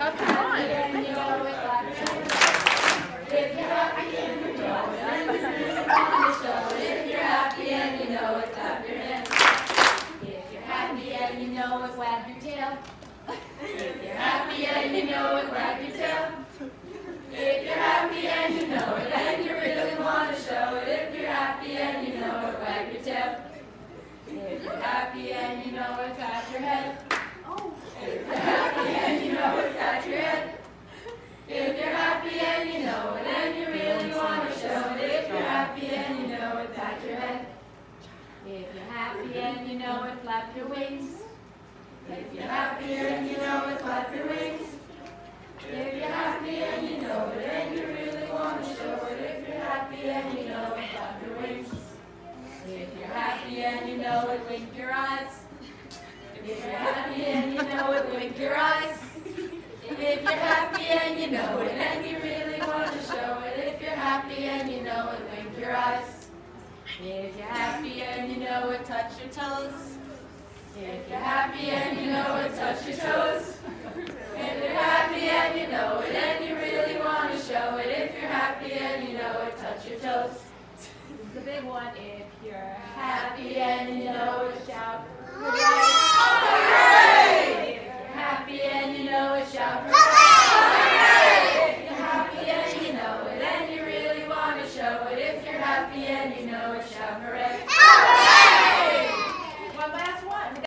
Come on. And you know it, clap your hands. If you're happy and you know it, and you really want to show it. If you're happy and you know it, clap your hands. If you're happy and you know it, wag your tail. If you're happy and you know it, wag your tail. If you're happy and you know it, and you really want to show it. If you're happy and you know it, wag your tail. If you're happy and you know it, pat your head. If you're happy and you know it, pat your head. If you're happy and you know it, and you really want to show it. If you're happy and you know it, pat your head. If you're happy and you know it, flap your wings. If you're happy and you know it, flap your wings. If you're happy and you know it, and you really want to show it. If you're happy and you know it, flap your wings. If you're happy and you know it, wink your eyes. If you're happy and you know it, wink your eyes. If you're happy and you know it, and you really want to show it. If you're happy and you know it, wink your eyes. If you're happy and you know it, touch your toes. If you're happy and you know it, touch your toes. If you're happy and you know it, and you really want to show it. If you're happy and you know it, touch your toes. This is the big one. If you're happy and you know it, shout.